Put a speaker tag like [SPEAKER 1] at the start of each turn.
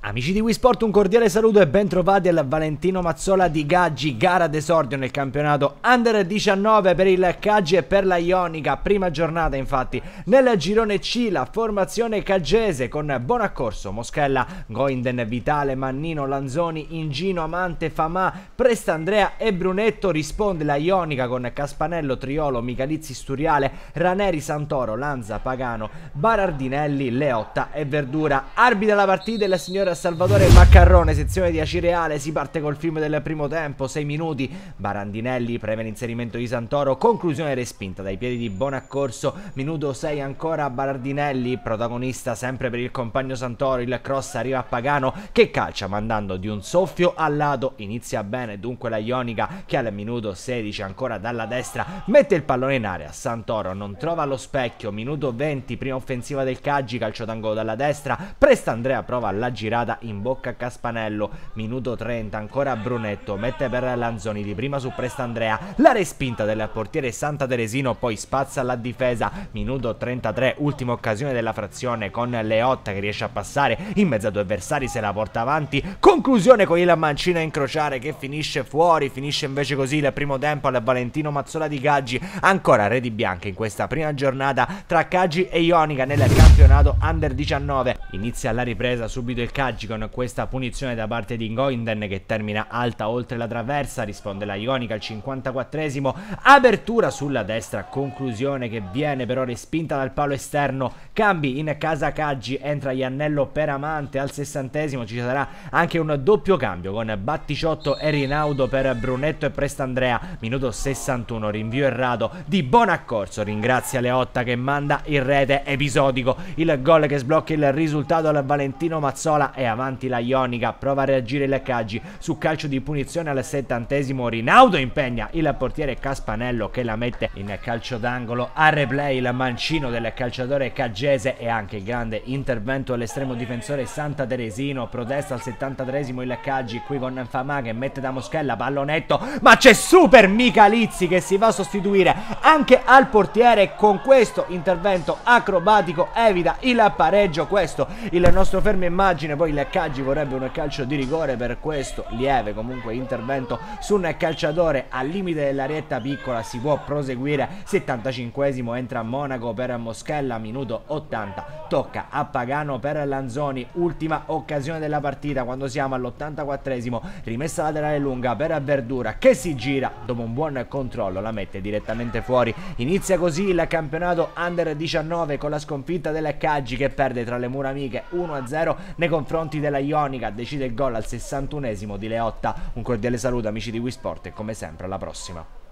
[SPEAKER 1] Amici di Wisport, un cordiale saluto e ben trovati al Valentino Mazzola di Gaggi, gara d'esordio nel campionato Under 19 per il Caggi e per la Ionica, prima giornata infatti nel girone C, la formazione caggese con Bonaccorso, Moschella, Goinden, Vitale, Mannino, Lanzoni, Ingino, Amante, Famà, Prestandrea e Brunetto. Risponde la Ionica con Caspanello, Triolo, Michalizzi, Sturiale, Raneri, Santoro, Lanza, Pagano, Barardinelli, Leotta e Verdura. Arbitra la partita il signor Salvatore Maccarrone, sezione di Acireale. Si parte col film del primo tempo, 6 minuti. Barandinelli preme l'inserimento di Santoro, conclusione respinta dai piedi di Bonaccorso. Minuto 6 ancora Barardinelli, protagonista sempre per il compagno Santoro. Il cross arriva a Pagano che calcia mandando di un soffio al lato. Inizia bene dunque la Ionica che al minuto 16 ancora dalla destra mette il pallone in area. Santoro non trova lo specchio. Minuto 20, prima offensiva del Caggi, calcio d'angolo dalla destra. Prestandrea prova la girata in bocca a Caspanello. Minuto 30 ancora Brunetto mette per Lanzoni di prima su Prestandrea, la respinta del portiere Santateresino, poi spazza la difesa. Minuto 33, ultima occasione della frazione con Leotta che riesce a passare in mezzo a due avversari, se la porta avanti, conclusione con il mancino a incrociare che finisce fuori. Finisce invece così il primo tempo al Valentino Mazzola di Gaggi. Ancora reti bianche in questa prima giornata tra Caggi e Ionica nel campionato Under 19. Inizia la ripresa subito il Caggi con questa punizione da parte di Goinden che termina alta oltre la traversa. Risponde la Ionica al 54esimo, apertura sulla destra, conclusione che viene però respinta dal palo esterno. Cambi in casa Caggi, entra Iannello per Amante. Al 60esimo ci sarà anche un doppio cambio con Batticiotto e Rinaudo per Brunetto e Prestandrea. Minuto 61, rinvio errato di Bonaccorso, ringrazia Leotta che manda in rete, episodico il gol che sblocca il risultato al Valentino Mazzola. E avanti la Ionica, prova a reagire il Caggi su calcio di punizione al 70esimo. Rinaudo impegna il portiere Caspanello che la mette in calcio d'angolo. A replay il mancino del calciatore caggese e anche il grande intervento dell'estremo difensore Santateresino. Protesta al 73esimo il Caggi qui con Famà che mette da Moschella, pallonetto, ma c'è Super Michalizzi che si va a sostituire anche al portiere. Con questo intervento acrobatico evita il pareggio. Questo il nostro fermo immagine. Poi il Caggi vorrebbe un calcio di rigore per questo lieve comunque intervento su un calciatore al limite dell'arietta piccola. Si può proseguire. 75esimo, entra Monaco per Moschella. Minuto 80, tocca a Pagano per Lanzoni, ultima occasione della partita quando siamo all'84esimo. Rimessa laterale lunga per Verdura che si gira dopo un buon controllo, la mette direttamente fuori. Inizia così il campionato Under 19 con la sconfitta del Caggi che perde tra le mura amiche 1-0 nei confronti della Ionica. Decide il gol al 61esimo di Leotta. Un cordiale saluto amici di Wisport e come sempre alla prossima.